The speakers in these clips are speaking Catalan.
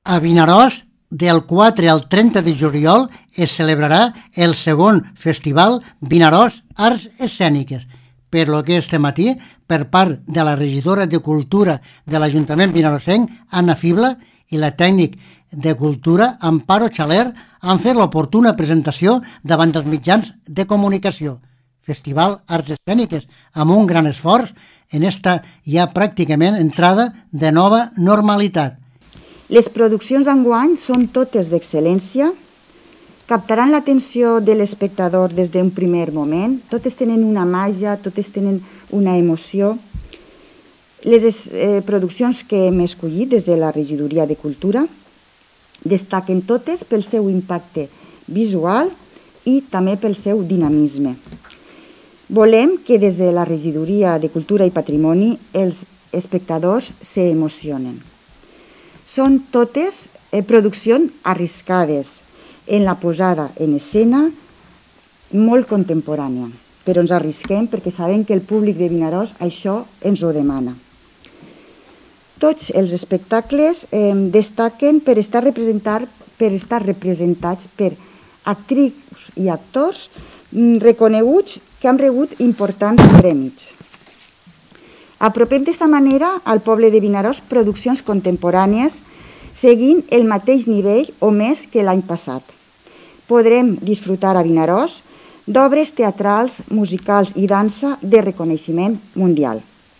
A Vinaròs, del 4 al 30 de juliol, es celebrarà el segon festival Vinaròs Arts Escèniques, per lo que este matí, per part de la regidora de Cultura de l'Ajuntament vinaròsenc, Anna Fibla, i la tècnic de Cultura, Amparo Xaler, han fet l'oportuna presentació davant dels mitjans de comunicació. Festival Arts Escèniques, amb un gran esforç en esta ja pràcticament entrada de nova normalitat. Les produccions d'enguany són totes d'excel·lència, captaran l'atenció de l'espectador des d'un primer moment, totes tenen una màgia, totes tenen una emoció. Les produccions que hem escollit des de la Regidoria de Cultura destaquen totes pel seu impacte visual i també pel seu dinamisme. Volem que des de la Regidoria de Cultura i Patrimoni els espectadors s'emocionen. Són totes produccions arriscades en la posada en escena, molt contemporània, però ens arrisquem perquè sabem que el públic de Vinaròs això ens ho demana. Tots els espectacles destaquen per estar representats per actrius i actors reconeguts que han rebut importants prèmits. Apropem d'esta manera al poble de Vinaròs produccions contemporànies seguint el mateix nivell o més que l'any passat. Podrem disfrutar a Vinaròs d'obres teatrals, musicals i dansa de reconeixement mundial.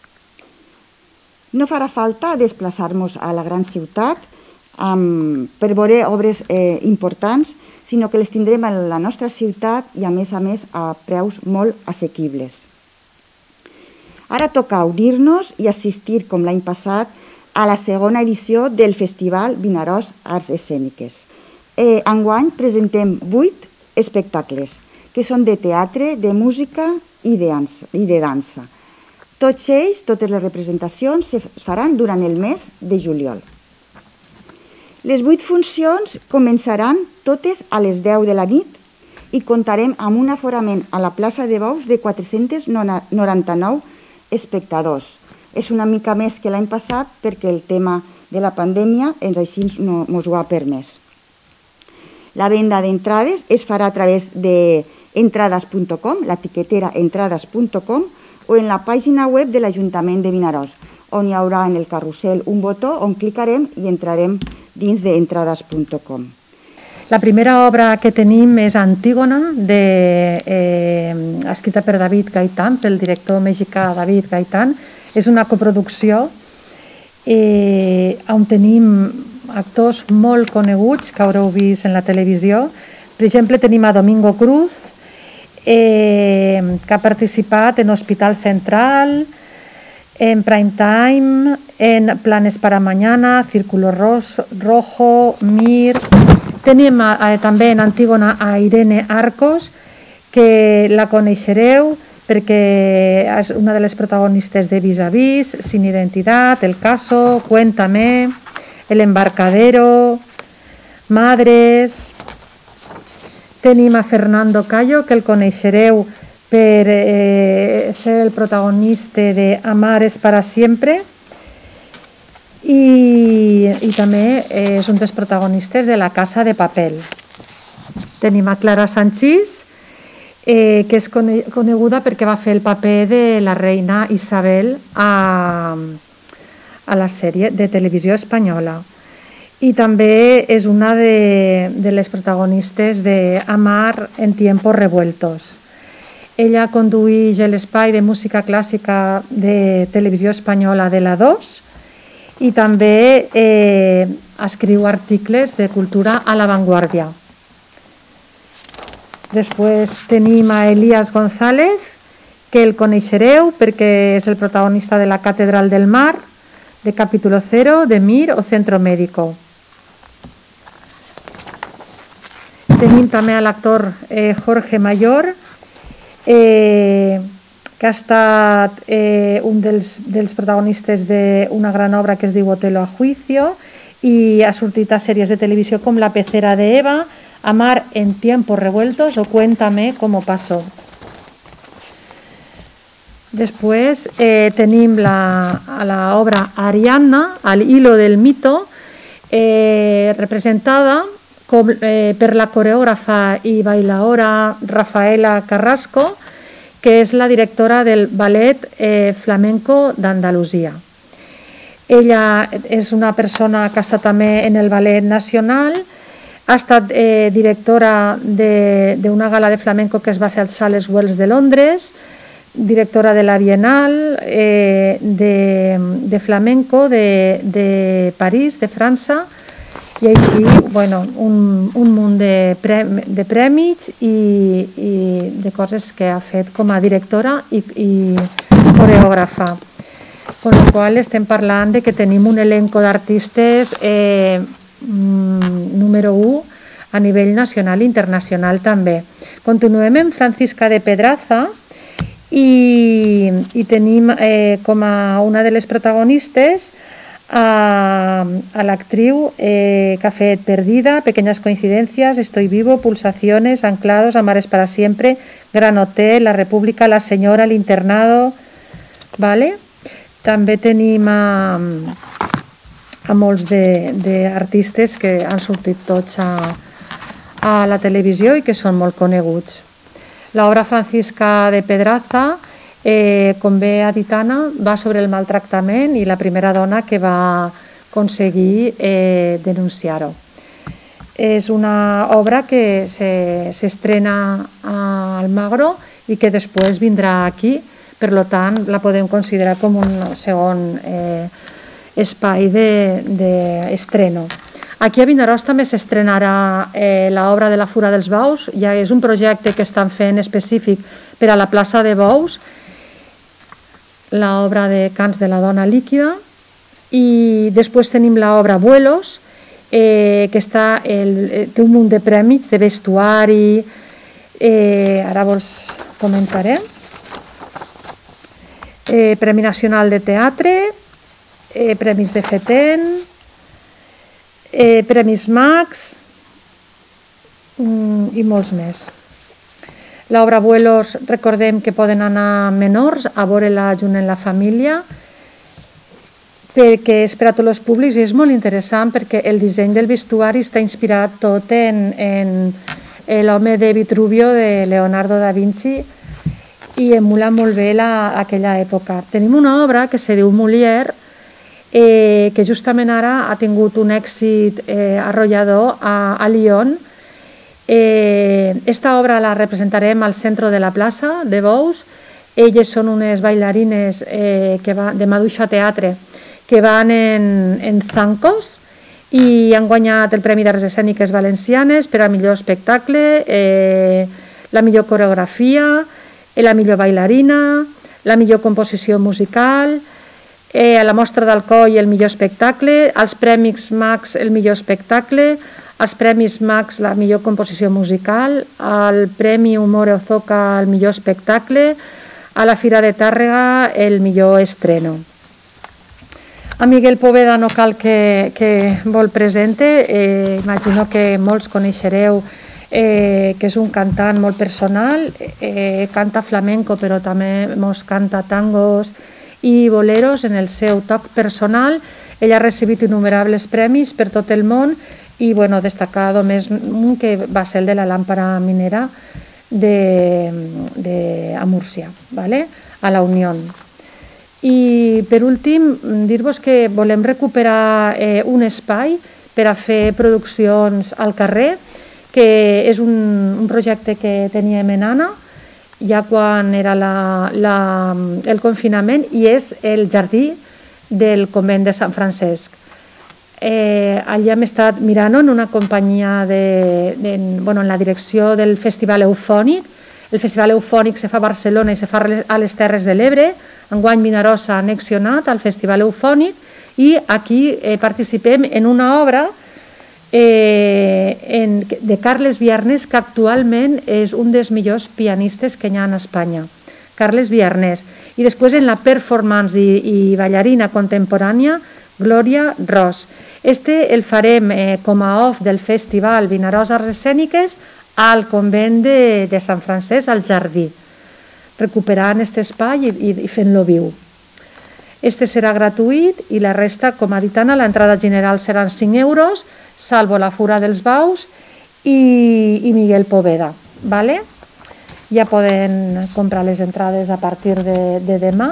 No farà falta desplaçar-nos a la gran ciutat per veure obres importants, sinó que les tindrem a la nostra ciutat i a més a preus molt assequibles. Ara toca unir-nos i assistir, com l'any passat, a la segona edició del Festival Vinaròs Arts Escèniques. Enguany presentem 8 espectacles, que són de teatre, de música i de dansa. Tots ells, totes les representacions, es faran durant el mes de juliol. Les 8 funcions començaran totes a les 10 de la nit i comptarem amb un aforament a la plaça de Bous de 499 espectadors. És una mica més que l'any passat perquè el tema de la pandèmia així ens ho ha permès. La venda d'entrades es farà a través d'entrades.com, l'etiquetera entrades.com, o en la pàgina web de l'Ajuntament de Vinaròs, on hi haurà en el carrusel un botó on clicarem i entrarem dins d'entrades.com. La primera obra que tenim és Antígona, escrita per David Gaitán, pel director mexicà David Gaitán. És una coproducció on tenim actors molt coneguts que haureu vist en la televisió. Per exemple, tenim a Domingo Cruz, que ha participat en Hospital Central, en Prime Time, en Planes para Mañana, Círculo Rojo, Mir. Tenim també en Antígona a Irene Arcos, que la coneixereu perquè és una de les protagonistes de Vis a Vis, Sin Identidad, El Caso, Cuéntame, El Embarcadero, Madres. Tenim a Fernando Cayo, que el coneixereu per ser el protagonista de Amar es para siempre, i també és un dels protagonistes de La Casa de Papel. Tenim a Clara Sanchís, que és coneguda perquè va fer el paper de la reina Isabel a la sèrie de televisió espanyola. I també és una de les protagonistes de Amar en tiempos revueltos. Ella condueix l'espai de música clàssica de televisió espanyola de la 2 i també escriu articles de cultura a La Vanguardia. Després tenim a Elías González, que el coneixereu perquè és el protagonista de La Catedral del Mar, de Capítulo Cero, de Mir o Centro Médico. Tenim també a l'actor Jorge Mayor, que ha estat un dels protagonistes d'una gran obra que es diu Otelo a juicio i ha sortit a sèries de televisió com La pecera de Eva, Amar en tiempos revueltos o Cuéntame cómo pasó. Després tenim l'obra Ariadna, al hilo del mito, representada per la coreògrafa i bailaora Rafaela Carrasco, que és la directora del Ballet Flamenco d'Andalusia. Ella és una persona que ha estat també en el Ballet Nacional, ha estat directora d'una gala de flamenco que es va fer als Sales Wells de Londres, directora de la Bienal de flamenco de París, de França, i així un munt de prèmits i de coses que ha fet com a directora i coreògrafa. Con la qual estem parlant de que tenim un elenco d'artistes número 1 a nivell nacional i internacional també. Continuem amb Francisca de Pedraza i tenim com a una de les protagonistes a l'actriu que ha fet Perdida, Pequeñas coincidencias, Estoy vivo, Pulsaciones, Anclados, Amares para siempre, Gran Hotel, La República, La Señora, El internado. També tenim a molts d'artistes que han sortit tots a la televisió i que són molt coneguts. L'obra Francisca de Pedraza, com bé ha dit Anna, va sobre el maltractament i la primera dona que va aconseguir denunciar-ho. És una obra que s'estrena a Almagro i que després vindrà aquí, per tant la podem considerar com un segon espai d'estreno. Aquí a Vinaròs també s'estrenarà l'obra de la Fura dels Bous, ja és un projecte que estan fent específic per a la plaça de Bous, l'obra de Cants de la dona líquida, i després tenim l'obra Vuelos, que té un munt de prèmits de vestuari, ara vos comentaré. Premi Nacional de Teatre, Premis de FETEN, Premis Max i molts més. L'obra Vuelos, recordem que poden anar menors a veure-la junt en la família, perquè és per a tots els públics i és molt interessant perquè el disseny del vestuari està inspirat tot en l'home de Vitruvio de Leonardo da Vinci i emula molt bé aquella època. Tenim una obra que se diu Molière, que justament ara ha tingut un èxit arrollador a Lyon. Esta obra la representarem al centre de la plaça de Bous. Elles són unes bailarines de Maduixa Teatre que van en zancos i han guanyat el Premi d'Arts Escèniques Valencianes per a millor espectacle, la millor coreografia, la millor bailarina, la millor composició musical, a la Mostra d'Alcoi el millor espectacle, als Premis Max el millor espectacle, als Premis Max la millor composició musical, al Premi Humor Ozoca el millor espectacle, a la Fira de Tàrrega el millor estreno. A Miguel Poveda no cal que vol presente, imagino que molts coneixereu que és un cantant molt personal, canta flamenco però també mos canta tangos i boleros en el seu toc personal. Ell ha recibit innumerables premis per tot el món i destacar només un que va ser el de la làmpara minera a Múrcia, a la Unió. I per últim, dir-vos que volem recuperar un espai per a fer produccions al carrer, que és un projecte que teníem en Anna, ja quan era el confinament, i és el jardí del convent de Sant Francesc. Allà hem estat mirant en una companyia en la direcció del Festival Eufònic. El Festival Eufònic se fa a Barcelona i se fa a les Terres de l'Ebre. Enguany Vinaròs s'ha annexionat al Festival Eufònic i aquí participem en una obra de Carles Viarnés, que actualment és un dels millors pianistes que hi ha a Espanya. Carles Viarnés. I després en la performance i ballarina contemporània, Glòria Ros. El farem com a off del Festival Vinaròs Arts Escèniques al convent de Sant Francesc, al jardí, recuperant aquest espai i fent-lo viu. Este serà gratuït i la resta, com ha dit Anna, l'entrada general seran 5 euros, salvo la Fura dels Baus i Miguel Poveda. ¿Vale? Ja poden comprar les entrades a partir de demà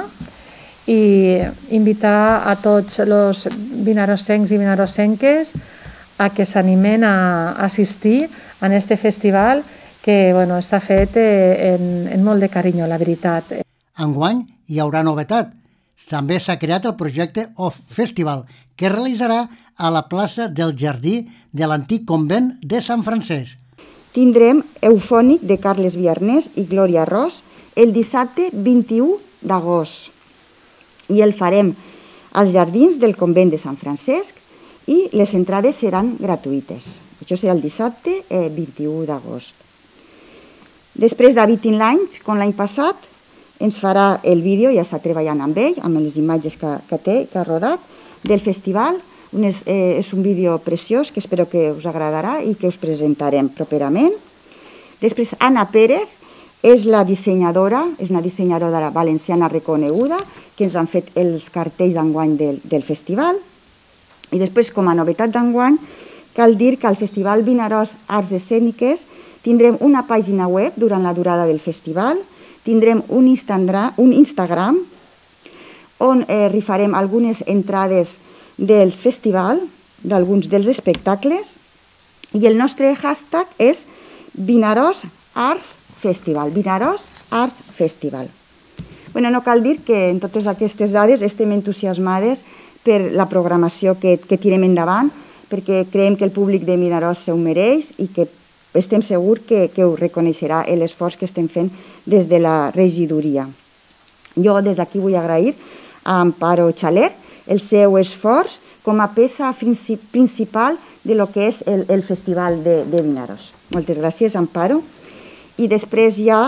i invitar a tots els vinarossencs i vinarossenques a que s'animen a assistir a aquest festival que està fet en molt de carinyo, la veritat. Enguany hi haurà novetat. També s'ha creat el projecte Off Festival, que es realitzarà a la plaça del Jardí de l'antic convent de Sant Francesc. Tindrem Eufònic de Carles Viarnés i Glòria Ros el dissabte 21 d'agost i el farem als jardins del convent de Sant Francesc i les entrades seran gratuïtes. Això serà el dissabte 21 d'agost. Després David Inlanys, com l'any passat, ens farà el vídeo, ja està treballant amb ell, amb les imatges que té, que ha rodat, del festival. És un vídeo preciós que espero que us agradarà i que us presentarem properament. Després Anna Pérez és la dissenyadora, és una dissenyadora valenciana reconeguda, que ens han fet els cartells d'enguany del festival. I després, com a novetat d'enguany, cal dir que al Festival Vinaròs Arts Escèniques tindrem una pàgina web durant la durada del festival, tindrem un Instagram on rifarem algunes entrades del festival, d'alguns dels espectacles, i el nostre hashtag és Vinaròs Arts Festival. Vinaròs Arts Festival. No cal dir que en totes aquestes dades estem entusiasmades per la programació que tirem endavant, perquè creiem que el públic de Vinaròs s'ho mereix i que estem segurs que ho reconeixerà l'esforç que estem fent des de la regidoria. Jo des d'aquí vull agrair a Amparo Xaler el seu esforç com a peça principal de lo que és el Festival de Vinaròs. Moltes gràcies, Amparo. I després ja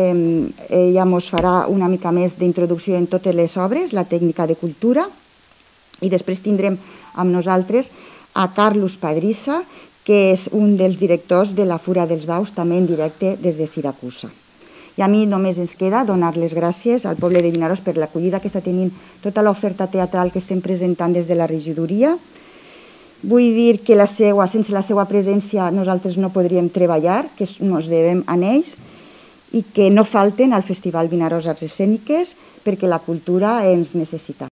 ens farà una mica més d'introducció en totes les obres, la tècnica de cultura, i després tindrem amb nosaltres a Carlos Padrissa, que és un dels directors de la Fura dels Baus, també en directe des de Siracusa. I a mi només ens queda donar les gràcies al poble de Vinaròs per l'acollida que està tenint tota l'oferta teatral que estem presentant des de la regidoria. Vull dir que sense la seva presència nosaltres no podríem treballar, que ens devem a ells, i que no falten al Festival Vinaròs Arts Escèniques perquè la cultura ens necessita.